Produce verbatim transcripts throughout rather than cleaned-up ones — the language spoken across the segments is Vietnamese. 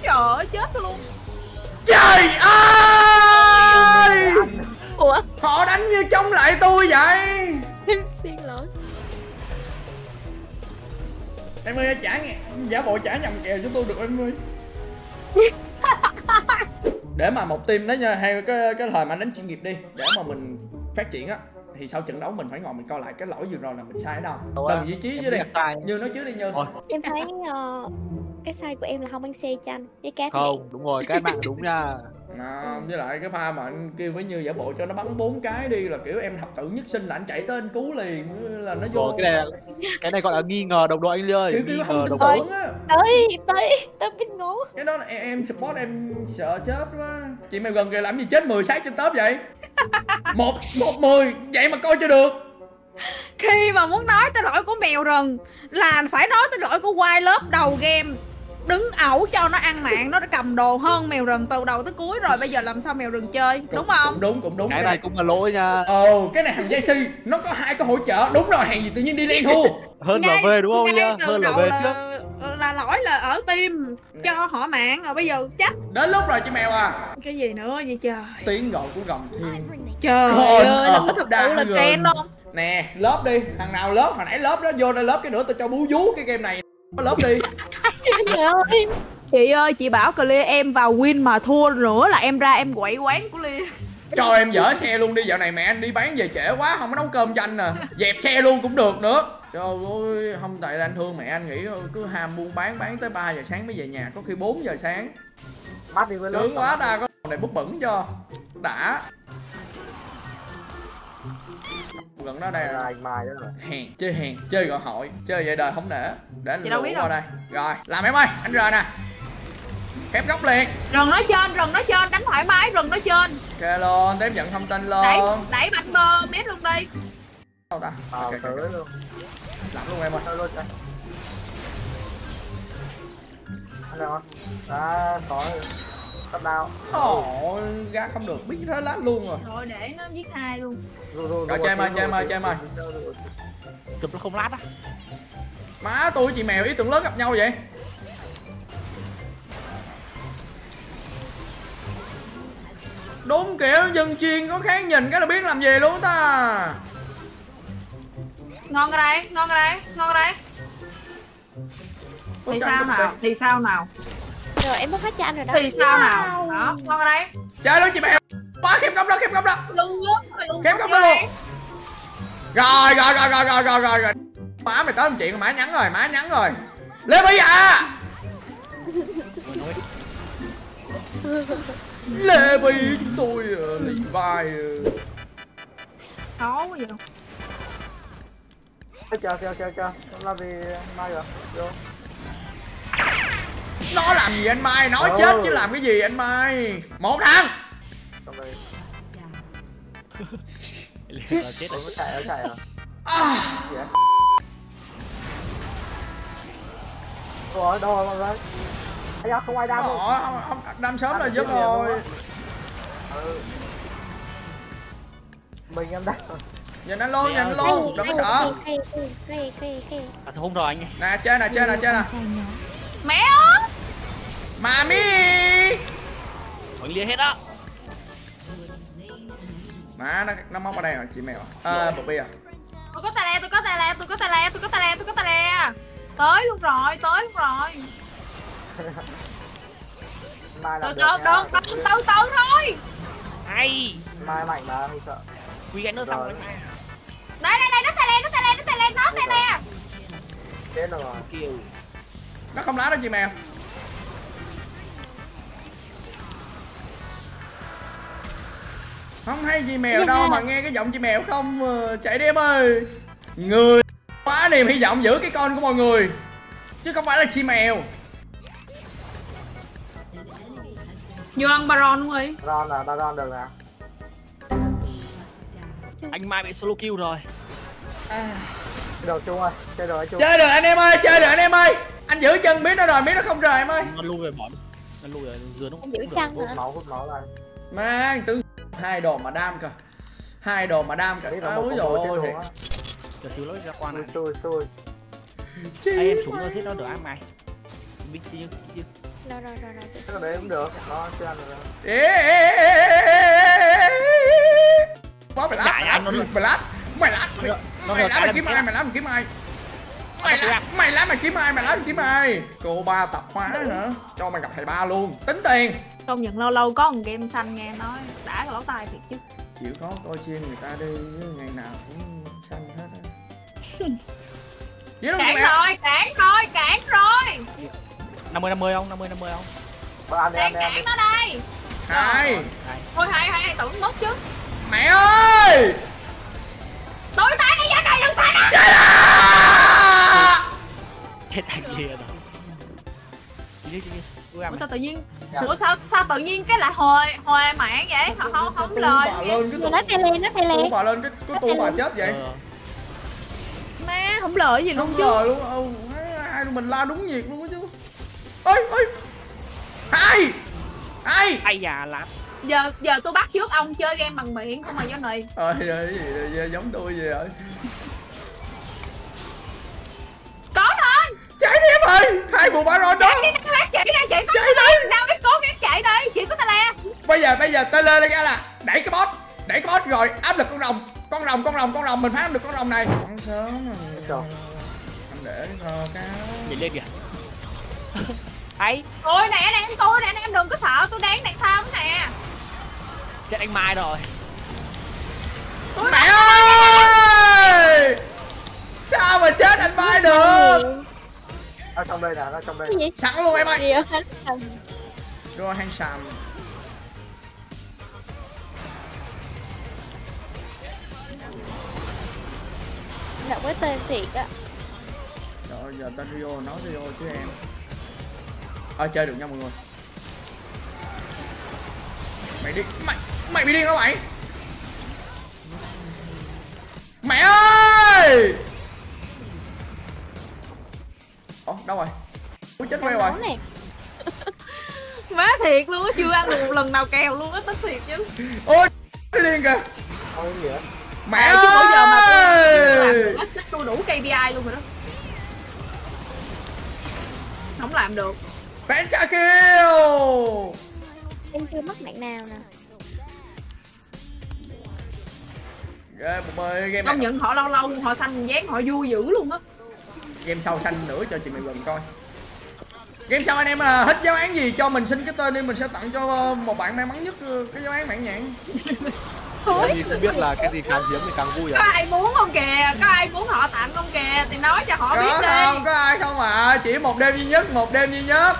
trời ơi chết tôi luôn. Trời ơi! Ủa? Họ đánh như chống lại tôi vậy. Xin lỗi. Em ơi trả nghe, giả bộ trả nhầm kèo cho tôi được em ơi. Để mà một team đó nha, hay cái cái thời mà đánh chuyên nghiệp đi, để mà mình phát triển á, thì sau trận đấu mình phải ngồi mình coi lại cái lỗi vừa rồi là mình sai ở đâu. Từng vị trí chứ đi. Như nói trước đi Như. Em thấy uh, cái sai của em là không ăn xe chanh với cát. Không, đúng rồi, cái bạn đúng nha. À, với lại cái pha mà anh kêu với Như giả bộ cho nó bắn bốn cái đi là kiểu em thập tử nhất sinh là anh chạy tới anh cứu liền là nó vô. Rồi, cái này cái này gọi là nghi ngờ đồng đội anh ơi. Kiểu kiểu không tin tưởng á. Tới tới tới biết ngủ. Cái đó là em, em support em sợ chết quá. Chị mày gần kìa làm gì chết mười sát trên top vậy? Một một mười vậy mà coi cho được. Khi mà muốn nói tới lỗi của mèo rừng là phải nói tới lỗi của White lớp đầu game. Đứng ẩu cho nó ăn mạng, nó đã cầm đồ hơn mèo rừng từ đầu tới cuối rồi, bây giờ làm sao mèo rừng chơi, cũng, đúng không? Cũng đúng, cũng đúng. Cái, cái này cũng là lỗi nha. Ồ, cái này thằng gi xê nó có hai cái hỗ trợ, đúng rồi, hàng gì tự nhiên đi lên thua. Hơn là về đúng không nha? Hơn là về là, trước. Là lỗi là ở team cho họ mạng rồi bây giờ chắc. Đến lúc rồi chị mèo à. Cái gì nữa vậy trời? Tiếng gọi của gầm thiên. Trời ơi, nó có thực sự là trend không? Nè, lớp đi, thằng nào lớp, hồi nãy lớp đó vô đây lớp cái nữa tôi cho bú vú cái game này. Lớp đi. Trời ơi. Chị ơi, chị bảo Clear em vào win mà thua nữa là em ra em quậy quán của Clear. Cho em dỡ xe luôn đi, dạo này mẹ anh đi bán về trễ quá không có nấu cơm cho anh nè. Dẹp xe luôn cũng được nữa. Trời ơi, không tại là anh thương mẹ anh nghĩ cứ ham buôn bán bán tới ba giờ sáng mới về nhà, có khi bốn giờ sáng. Bắt đi với sướng quá ta, có này bút bẩn cho. Đã. Gần đó đây là anh Mai đó rồi. Hèn, chơi hèn, chơi gọi hội, chơi vậy đời không nể. Để anh lũ qua đây. Rồi, làm em ơi, anh rời nè. Khép góc liền. Rừng nói trên, rừng nói trên, đánh thoải mái, rừng nói trên. Ok luôn, tiếp nhận thông tin luôn. Đẩy, đẩy bánh bơ, biết luôn đi. Đâu ta? Ờ, okay, okay. Luôn. Làm luôn em ơi. Thôi luôn cho. Anh nào đã có tắt đao. Ôi, ra không được, biết thế lát luôn rồi. Rồi để nó giết hai luôn. Rồi, rồi, rồi chơi em ơi, chơi em ơi, chơi em ơi. Chụp nó không lát á. Má tôi với chị mèo ý tưởng lớn gặp nhau vậy. Đúng kiểu dân chuyên có kháng nhìn cái là biết làm gì luôn ta. Ngon cái đây, ngon cái đây, ngon cái đây. Thì sao nào, thì sao nào. Rồi em mất hết cho anh rồi đó. Thì sao nào, đó, ngon cái đây. Chơi luôn chị mèo. Quá khép góc đó, khép góc đó. Luôn luôn. Khép góc đó luôn. Rồi, rồi, rồi, rồi, rồi, rồi, rồi, rồi. Má mày tới một chuyện má nhắn rồi, má nhắn rồi. Lê Vy à. Lê Vy chúng tôi lì vai. Khó quá vậy. Chờ, chờ, chờ, chờ. Làm gì Mai rồi. Vô. Nó làm gì anh Mai, nói ừ. Chết chứ làm cái gì anh Mai. Một thằng. Chết rồi. Nó chạy, nó chạy rồi. À. Ủa, đâu rồi mọi người? Ây da, không ai đam không? Không, không, đam sớm là dứt rồi. Ừ. Mình em đam. Nhìn anh luôn, nhìn anh luôn, đừng có sợ. À, không rồi anh. Nè, chơi nè, chơi nè, chơi nè. Mẹ ơi. Mami. Mình lia hết á. Má nó nó móc ở đây rồi chị mèo. À, Bobby à. Tôi có tài lè, tôi có tài lè, tôi có tài lè, tôi có tài lè, tôi có tài lè. Tới luôn rồi, tới luôn rồi. Mai từ từ từ từ từ từ thôi. Ai. Mai mạnh mà không sợ. Quy gánh nữa xong rồi. Đây đây đây, nó tài lè, nó tài lè, nó tài lè, nó tài lè. Chết rồi. Kêu. Nó không lá đâu chị mèo. Không hay gì mèo đâu mà nghe cái giọng chị mèo không. Chạy đi em ơi. Người quá niềm hy vọng giữ cái con của mọi người chứ không phải là chị mèo. Vô ăn Baron luôn đi. Baron là Baron được nè. Anh Mai bị solo kill rồi. À. Đồ chung ơi, chơi được chung. Chơi được anh em ơi, chơi được anh em ơi. Anh giữ chân biết nó rồi, biết nó không rời em ơi. Nó lui về bọn. Nó lui rồi, dừa nó. Anh giữ chân hả? Hút máu, hút máu lại. Má tướng hai đồ mà đam kìa. Hai đồ mà đam kìa. Ôi rồi. Chờ xíu lối ra qua này. Xui xui. Ai em súng rồi thế nó được ám mày. Biết chứ chứ. Rồi rồi rồi rồi. Cái đồ để cũng được, nó chưa ăn được đâu. Quá mày lát, mày lát, mày lát, mày lát, mày lát mày kiếm ai, mày lát mày kiếm ai? Mày lát, mày lát mày kiếm ai, mày lát mày kiếm ai? Cô ba tập hóa nữa, cho mày gặp thầy ba luôn, tính tiền. Công nhận lâu lâu có một game xanh nghe nói đã lỗ tai thiệt chứ. Chịu khó coi chim người ta đi, ngày nào cũng xanh hết á. Cản rồi, cản rồi, cản rồi. năm mươi năm mươi không? năm mươi năm mươi không? Bữa ăn đi, ăn Đang đi, ăn cản đi. nó đây. Hai. Thôi hai hai hai tưởng mất chứ. Mẹ ơi! Tối tán cái giá này đừng sai đó. Chết thằng kia rồi. Đi đi đi. Ủa sao tự nhiên Ủa sao sao tự nhiên cái lại hồi hồi mạng vậy? Họ không không lời. Rồi nó tele nó tele. Tu bà lên cái cái tu bà chết vậy. Má không lời gì luôn Không chứ. lời luôn. Ừ, hai mình la đúng nhiệt luôn á chứ. Ơi ơi. Hai. Hai. Ai già lắm. Giờ giờ tôi bắt trước ông chơi game bằng miệng không mà do này. Ờ cái gì vậy? Giống tôi vậy rồi. Có thôi. Chạy đi em ơi. Hai bộ baron đó. Chạy đi nào chạy đây chị có chạy đây. Nào biết cố gắng chạy đây, chị có tele. Bây giờ bây giờ tele đây là đẩy cái boss, đẩy cái boss rồi áp lực con rồng. Con rồng con rồng con rồng mình phải áp được con rồng này. Con sớm rồi. Anh để thờ cao. Nhìn lên kìa. Hay. Tôi nè nè em tôi nè em đừng có sợ, tôi đang đằng sau nè. Chết anh Mai rồi. Tôi Mẹ ơi! Sao mà chết anh Mai được? Nó trong đây nè, nó trong đây. Cái gì? Sẵn luôn em ơi. Gì vậy? Rồi hang sàm. Đọc cái tên thiệt á. Rồi giờ tên Rio nói Rio chứ em. Ờ chơi được nha mọi người. Mày đi mày mày bị điên hả mày? Mẹ ơi! Ủa đâu rồi? Ui chết queo rồi. Này. má thiệt luôn á, chưa ăn được một lần nào kèo luôn á, tính thiệt chứ. Ôi cái điên kìa. Thôi cái gì vậy? Mẹ À, chứ bữa giờ mà tôi làm được á, chắc tôi đủ ca pê i luôn rồi đó. Không làm được. Penta kill. Em chưa mất mạng nào nè. Ghê một ơi game Công này. nhận họ lâu lâu họ xanh dáng họ vui dữ luôn á. Game sau xanh nữa cho chị mày gần coi. Game sau anh em là hết giáo án gì cho mình xin cái tên đi, mình sẽ tặng cho một bạn may mắn nhất cái giáo án mãn nhãn. Cái gì cũng biết là cái gì càng hiếm thì càng vui Có à. ai muốn không kìa, có ai muốn họ tặng không kìa thì nói cho họ Có biết đi. không? Có ai không ạ? À? Chỉ một đêm duy nhất, một đêm duy nhất.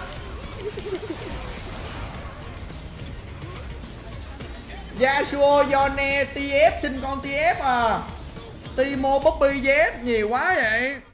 Yasuo Yone tê ép xin con tê ép à. Timo Poppy Z nhiều quá vậy.